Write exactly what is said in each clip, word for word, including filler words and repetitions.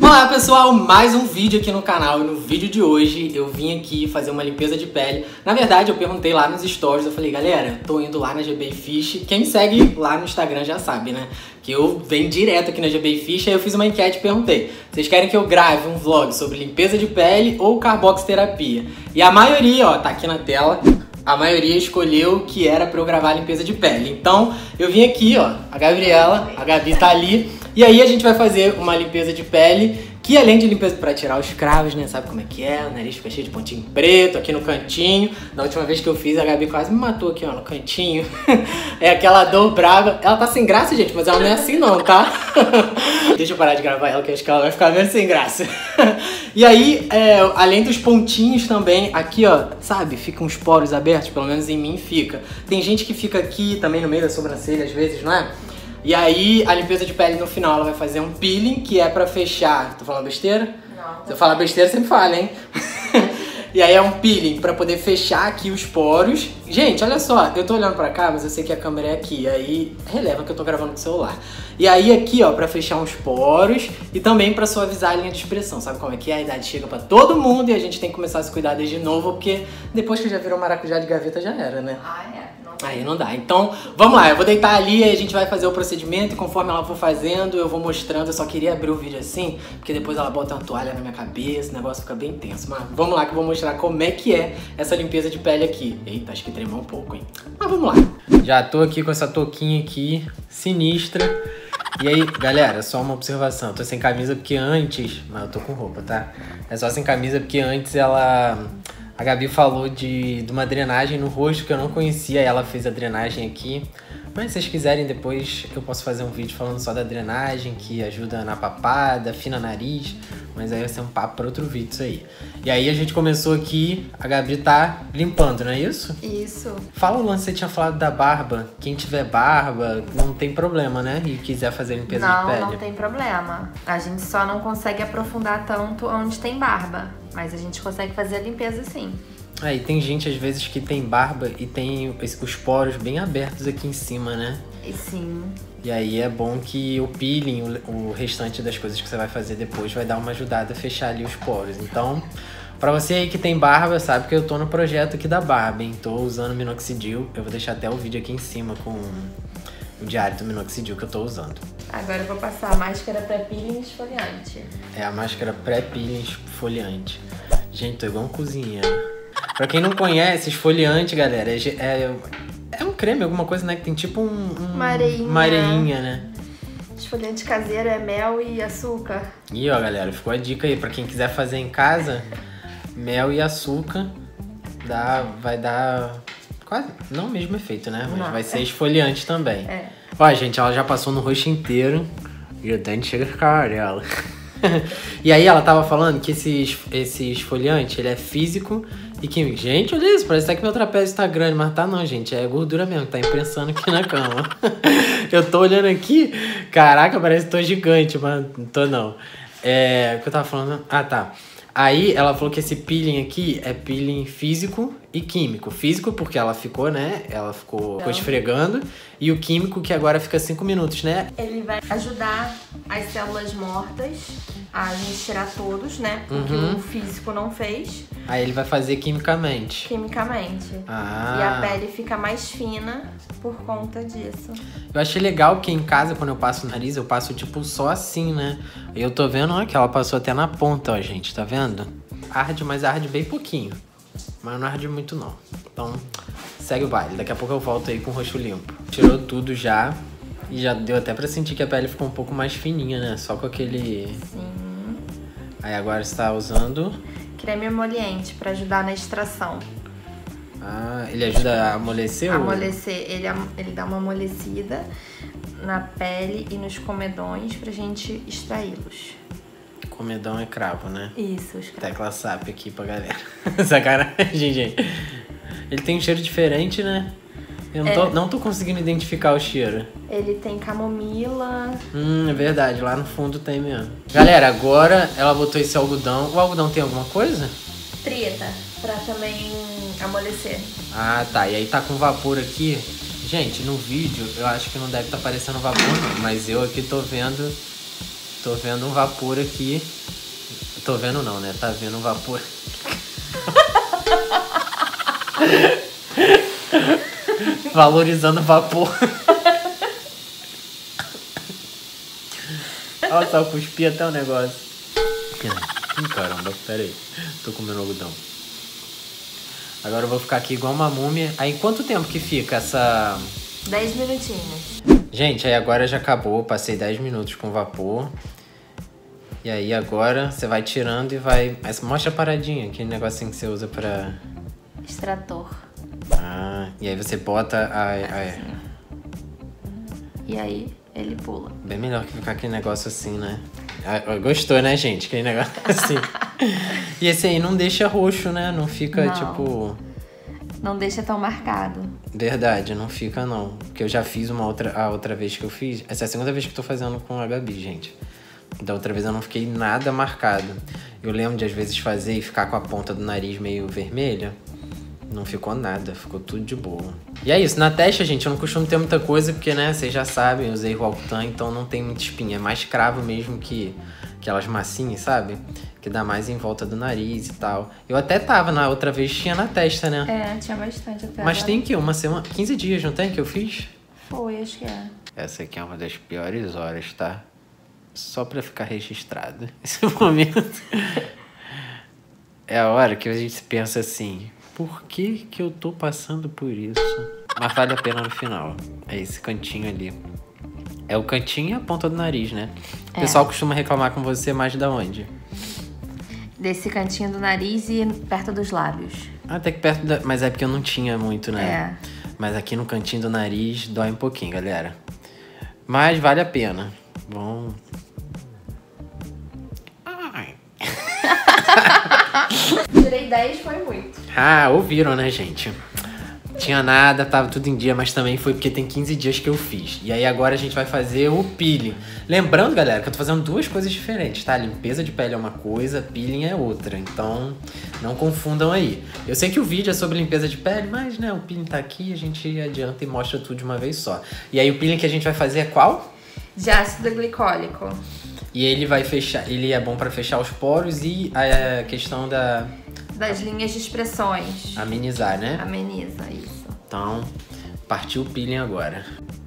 Olá pessoal, mais um vídeo aqui no canal. E no vídeo de hoje eu vim aqui fazer uma limpeza de pele. Na verdade eu perguntei lá nos stories, eu falei, galera, tô indo lá na G B Fish. Quem me segue lá no Instagram já sabe, né? Que eu venho direto aqui na G B Fish. Aí eu fiz uma enquete e perguntei, vocês querem que eu grave um vlog sobre limpeza de pele ou carboxiterapia? E a maioria, ó, tá aqui na tela, a maioria escolheu que era pra eu gravar a limpeza de pele. Então eu vim aqui, ó, a Gabriela, a Gabi tá ali. E aí a gente vai fazer uma limpeza de pele, que além de limpeza pra tirar os cravos, né, sabe como é que é? O nariz fica cheio de pontinho preto aqui no cantinho. Da última vez que eu fiz, a Gabi quase me matou aqui, ó, no cantinho. É aquela dor brava. Ela tá sem graça, gente, mas ela não é assim não, tá? Deixa eu parar de gravar ela, que eu acho que ela vai ficar meio sem graça. E aí, é, além dos pontinhos também, aqui, ó, sabe, ficam os poros abertos, pelo menos em mim fica. Tem gente que fica aqui também no meio da sobrancelha, às vezes, não é? E aí, a limpeza de pele no final, ela vai fazer um peeling, que é pra fechar... Tô falando besteira? Não. Se eu falar besteira, sempre fala, hein? E aí é um peeling pra poder fechar aqui os poros. Gente, olha só, eu tô olhando pra cá, mas eu sei que a câmera é aqui. Aí releva que eu tô gravando com o celular. E aí aqui, ó, pra fechar uns poros e também pra suavizar a linha de expressão. Sabe como é que é? A idade chega pra todo mundo e a gente tem que começar a se cuidar desde novo, porque depois que já virou maracujá de gaveta já era, né? Ah, é. Aí não dá. Então, vamos lá. Eu vou deitar ali e a gente vai fazer o procedimento. E conforme ela for fazendo, eu vou mostrando. Eu só queria abrir o vídeo assim, porque depois ela bota uma toalha na minha cabeça. O negócio fica bem tenso. Mas vamos lá que eu vou mostrar como é que é essa limpeza de pele aqui. Eita, acho que tremeu um pouco, hein? Mas vamos lá. Já tô aqui com essa touquinha aqui, sinistra. E aí, galera, só uma observação. Eu tô sem camisa porque antes... Mas eu tô com roupa, tá? É só sem camisa porque antes ela... A Gabi falou de, de uma drenagem no rosto que eu não conhecia, ela fez a drenagem aqui. Mas se vocês quiserem depois eu posso fazer um vídeo falando só da drenagem, que ajuda na papada, afina nariz. Mas aí vai ser um papo para outro vídeo isso aí. E aí a gente começou aqui, a Gabi tá limpando, não é isso? Isso. Fala o lance que você tinha falado da barba. Quem tiver barba, não tem problema, né? E quiser fazer limpeza não, de pele. Não, não tem problema. A gente só não consegue aprofundar tanto onde tem barba. Mas a gente consegue fazer a limpeza sim. É, e tem gente às vezes que tem barba e tem os poros bem abertos aqui em cima, né? E sim. E aí é bom que o peeling, o restante das coisas que você vai fazer depois vai dar uma ajudada a fechar ali os poros. Então, pra você aí que tem barba, sabe que eu tô no projeto aqui da barba, hein? Tô usando minoxidil. Eu vou deixar até o vídeo aqui em cima com o diário do minoxidil que eu tô usando. Agora eu vou passar a máscara pré-peeling esfoliante. É a máscara pré-peeling esfoliante. Gente, tô igual um cozinheiro. Pra quem não conhece, esfoliante, galera, é, é, é um creme, alguma coisa, né? Que tem tipo um... um uma areinha. Uma areinha, né? Esfoliante caseiro é mel e açúcar. E ó, galera, ficou a dica aí. Pra quem quiser fazer em casa, mel e açúcar dá, vai dar quase, não o mesmo efeito, né? Mas não, vai ser é. esfoliante também. É. Ó, gente, ela já passou no rosto inteiro e o dente chega a ficar amarelo. E aí ela tava falando que esse, esse esfoliante, ele é físico e químico. Gente, olha isso, parece até que meu trapézio tá grande, mas tá não, gente, é gordura mesmo, tá imprensando aqui na cama. Eu tô olhando aqui, caraca, parece que tô gigante, mas não tô não. É, o que eu tava falando? Ah, tá. Aí ela falou que esse peeling aqui é peeling físico e químico. Físico porque ela ficou, né? Ela ficou, ficou esfregando. E o químico que agora fica cinco minutos, né? Ele vai ajudar as células mortas a gente tirar todos, né? Porque uhum. o físico não fez. Aí ele vai fazer quimicamente. Quimicamente. Ah. E a pele fica mais fina por conta disso. Eu achei legal que em casa, quando eu passo o nariz, eu passo tipo só assim, né? E eu tô vendo, ó, que ela passou até na ponta, ó, gente, tá vendo? Arde, mas arde bem pouquinho. Mas não arde muito, não. Então, segue o baile. Daqui a pouco eu volto aí com o rosto limpo. Tirou tudo já. E já deu até pra sentir que a pele ficou um pouco mais fininha, né? Só com aquele... Sim. Aí agora você tá usando... creme emoliente pra ajudar na extração. Ah, ele ajuda a amolecer? Amolecer. Ou... Ele, ele dá uma amolecida na pele e nos comedões pra gente extraí-los. Comedão é cravo, né? Isso, os cravos. Tecla S A P aqui pra galera. Sacanagem, gente. Ele tem um cheiro diferente, né? Eu não, é. tô, não tô conseguindo identificar o cheiro. Ele tem camomila. Hum, é verdade. Lá no fundo tem mesmo. Galera, agora ela botou esse algodão. O algodão tem alguma coisa? Treta, pra também amolecer. Ah, tá. E aí tá com vapor aqui. Gente, no vídeo eu acho que não deve estar tá aparecendo vapor não. Mas eu aqui tô vendo... Tô vendo um vapor aqui. Tô vendo não, né? Tá vendo o vapor. Valorizando o vapor. Olha só, eu cuspi até o negócio. Ih, caramba, pera aí. Tô comendo algodão. Agora eu vou ficar aqui igual uma múmia. Aí quanto tempo que fica essa... dez minutinhos. Gente, aí agora já acabou. Passei dez minutos com vapor. E aí agora você vai tirando e vai... Mas mostra a paradinha, aquele negocinho que você usa pra... Extrator. Ah, e aí você bota a... a... E aí ele pula. Bem melhor que ficar aquele negócio assim, né? Ah, gostou, né, gente? Aquele negócio assim. E esse aí não deixa roxo, né? Não fica, Não. tipo... Não deixa tão marcado. Verdade, não fica não. Porque eu já fiz uma outra... A outra vez que eu fiz... Essa é a segunda vez que eu tô fazendo com a Gabi, gente. Da outra vez eu não fiquei nada marcado. Eu lembro de às vezes fazer e ficar com a ponta do nariz meio vermelha. Não ficou nada, ficou tudo de boa. E é isso, na testa, gente, eu não costumo ter muita coisa, porque, né, vocês já sabem, eu usei Roacutan, então não tem muita espinha. É mais cravo mesmo que aquelas massinhas, sabe? Que dá mais em volta do nariz e tal. Eu até tava, na outra vez tinha na testa, né? É, tinha bastante até Mas agora. tem que uma semana, quinze dias, não tem, que eu fiz? Foi, acho que é. Essa aqui é uma das piores horas, tá? Só pra ficar registrado. Esse momento é a hora que a gente pensa assim... Por que que eu tô passando por isso? Mas vale a pena no final. É esse cantinho ali. É o cantinho e a ponta do nariz, né? O É. pessoal costuma reclamar com você mais da onde? Desse cantinho do nariz e perto dos lábios. Ah, até que perto da... Mas é porque eu não tinha muito, né? É. Mas aqui no cantinho do nariz dói um pouquinho, galera. Mas vale a pena. Bom... Ai. Tirei dez, foi muito. Ah, ouviram, né, gente? Tinha nada, tava tudo em dia, mas também foi porque tem quinze dias que eu fiz. E aí agora a gente vai fazer o peeling. Lembrando, galera, que eu tô fazendo duas coisas diferentes, tá? Limpeza de pele é uma coisa, peeling é outra. Então, não confundam aí. Eu sei que o vídeo é sobre limpeza de pele, mas, né, o peeling tá aqui, a gente adianta e mostra tudo de uma vez só. E aí o peeling que a gente vai fazer é qual? De ácido glicólico. E ele vai fechar, ele é bom pra fechar os poros e a questão da... Das linhas de expressões. amenizar, né? Ameniza, isso. Então, partiu o peeling agora.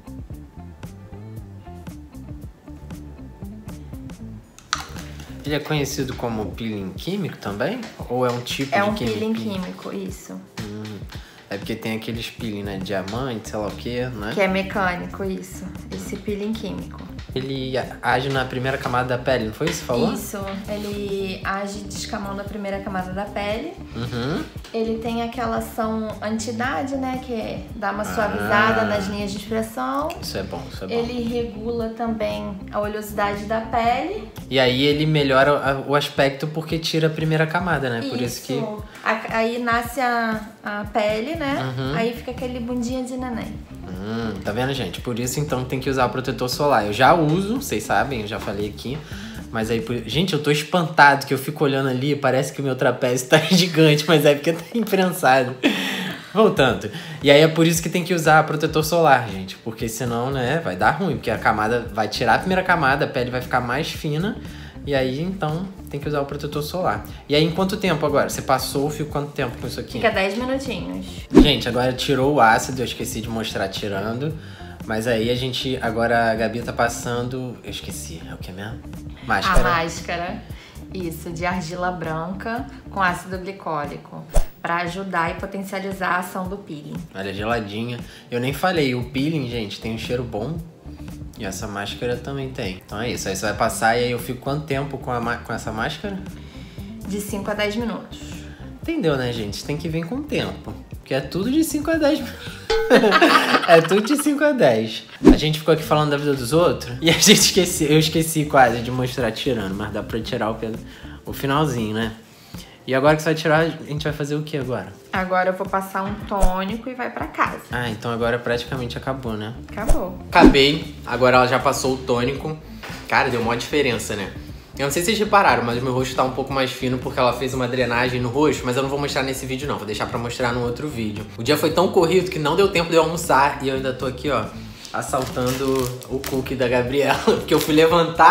Ele é conhecido como peeling químico também? Ou é um tipo É de um químico? peeling químico, isso. Hum, é porque tem aqueles peeling, né? Diamante, sei lá o que, né? Que é mecânico, isso. Esse peeling químico. Ele age na primeira camada da pele, não foi isso que falou? Isso, ele age descamando a primeira camada da pele. Uhum. Ele tem aquela ação anti-idade, né? Que dá uma suavizada Ah. nas linhas de expressão. Isso é bom, isso é bom. Ele regula também a oleosidade da pele. E aí ele melhora a- o aspecto porque tira a primeira camada, né? Por isso que... A- Aí nasce a, a pele, né? Uhum. Aí fica aquele bundinha de neném. Hum, tá vendo, gente? Por isso, então, tem que usar o protetor solar. Eu já uso, vocês sabem, eu já falei aqui. Mas aí, por... gente, eu tô espantado que eu fico olhando ali, parece que o meu trapézio tá gigante, mas é porque tá imprensado. Voltando. E aí é por isso que tem que usar protetor solar, gente. Porque senão, né, vai dar ruim. Porque a camada vai tirar a primeira camada, a pele vai ficar mais fina. E aí, então, tem que usar o protetor solar. E aí, em quanto tempo agora? Você passou, fica quanto tempo com isso aqui? Fica dez minutinhos. Gente, agora tirou o ácido, eu esqueci de mostrar tirando. Mas aí a gente, agora a Gabi tá passando, eu esqueci, é o que mesmo? Máscara. A máscara, isso, de argila branca com ácido glicólico. Pra ajudar e potencializar a ação do peeling. Olha, geladinha. Eu nem falei, o peeling, gente, tem um cheiro bom. E essa máscara também tem. Então é isso, aí você vai passar e aí eu fico quanto tempo com, a, com essa máscara? De cinco a dez minutos. Entendeu, né, gente? Tem que vir com tempo. Porque é tudo de cinco a dez minutos. É tudo de cinco a dez. A gente ficou aqui falando da vida dos outros e a gente esqueci, eu esqueci quase de mostrar tirando, mas dá pra tirar o, o finalzinho, né? E agora que você vai tirar, a gente vai fazer o que agora? Agora eu vou passar um tônico e vai pra casa. Ah, então agora praticamente acabou, né? Acabou. Acabei, agora ela já passou o tônico. Cara, deu uma diferença, né? Eu não sei se vocês repararam, mas o meu rosto tá um pouco mais fino porque ela fez uma drenagem no rosto, mas eu não vou mostrar nesse vídeo não, vou deixar pra mostrar no outro vídeo. O dia foi tão corrido que não deu tempo de eu almoçar e eu ainda tô aqui, ó, assaltando o cookie da Gabriela, porque eu fui levantar,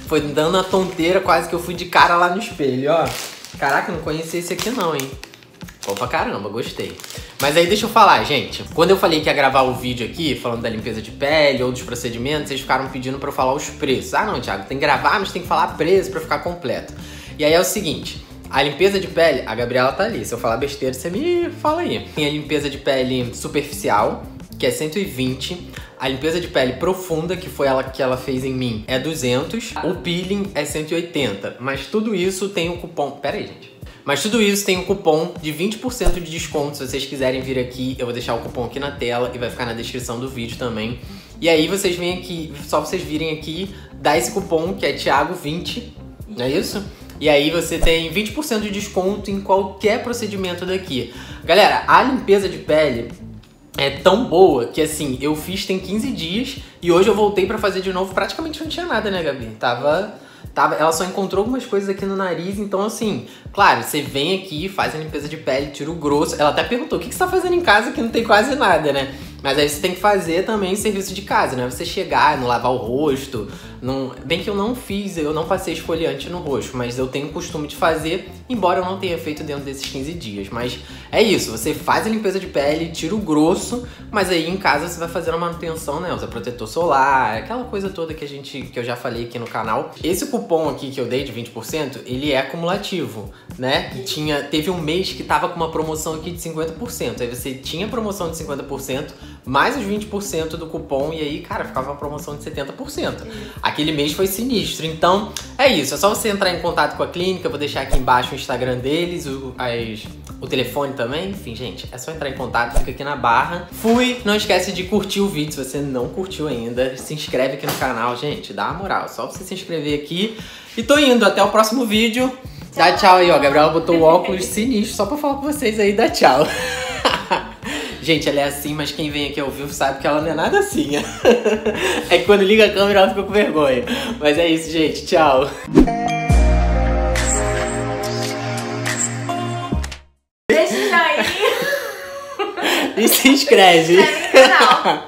Foi dando a tonteira, quase que eu fui de cara lá no espelho, ó. Caraca, não conhecia esse aqui não, hein? Bom pra caramba, gostei. Mas aí deixa eu falar, gente. Quando eu falei que ia gravar o vídeo aqui, falando da limpeza de pele, outros procedimentos, vocês ficaram pedindo pra eu falar os preços. Ah não, Thiago, tem que gravar, mas tem que falar preço pra ficar completo. E aí é o seguinte, a limpeza de pele, a Gabriela tá ali. Se eu falar besteira, você me fala aí. Tem a limpeza de pele superficial, que é cento e vinte. A limpeza de pele profunda, que foi ela que ela fez em mim, é duzentos. O peeling é cento e oitenta. Mas tudo isso tem um cupom... Pera aí, gente. Mas tudo isso tem um cupom de vinte por cento de desconto. Se vocês quiserem vir aqui, eu vou deixar o cupom aqui na tela e vai ficar na descrição do vídeo também. E aí vocês vêm aqui, só vocês virem aqui, dá esse cupom que é Thiago vinte, não é isso? E aí você tem vinte por cento de desconto em qualquer procedimento daqui. Galera, a limpeza de pele é tão boa que assim, eu fiz tem quinze dias e hoje eu voltei pra fazer de novo, praticamente não tinha nada, né, Gabi? Tava... Tava, ela só encontrou algumas coisas aqui no nariz, então assim, claro, você vem aqui, faz a limpeza de pele, tira o grosso. Ela até perguntou, o que, que você tá fazendo em casa que não tem quase nada, né? Mas aí você tem que fazer também serviço de casa, né? Você chegar, não lavar o rosto, não... Bem que eu não fiz, eu não passei esfoliante no rosto, mas eu tenho o costume de fazer, embora eu não tenha feito dentro desses quinze dias. Mas é isso, você faz a limpeza de pele, tira o grosso, mas aí em casa você vai fazer a manutenção, né? Usa protetor solar, aquela coisa toda que a gente, que eu já falei aqui no canal. Esse cupom aqui que eu dei de vinte por cento, ele é acumulativo, né? E tinha, teve um mês que tava com uma promoção aqui de cinquenta por cento. Aí você tinha promoção de cinquenta por cento, mais os vinte por cento do cupom, e aí, cara, ficava uma promoção de setenta por cento. Aquele mês foi sinistro. Então, é isso. É só você entrar em contato com a clínica. Eu vou deixar aqui embaixo o Instagram deles, o, as, o telefone também. Enfim, gente, é só entrar em contato. Fica aqui na barra. Fui! Não esquece de curtir o vídeo se você não curtiu ainda. Se inscreve aqui no canal, gente. Dá uma moral. Só você se inscrever aqui. E tô indo. Até o próximo vídeo. Tchau. Dá tchau aí, ó. A Gabriela botou o óculos sinistro só pra falar com vocês aí. Dá tchau. Gente, ela é assim, mas quem vem aqui ao vivo sabe que ela não é nada assim. É que quando liga a câmera ela fica com vergonha. Mas é isso, gente. Tchau. Deixa o joinha. E se inscreve. Se inscreve no canal.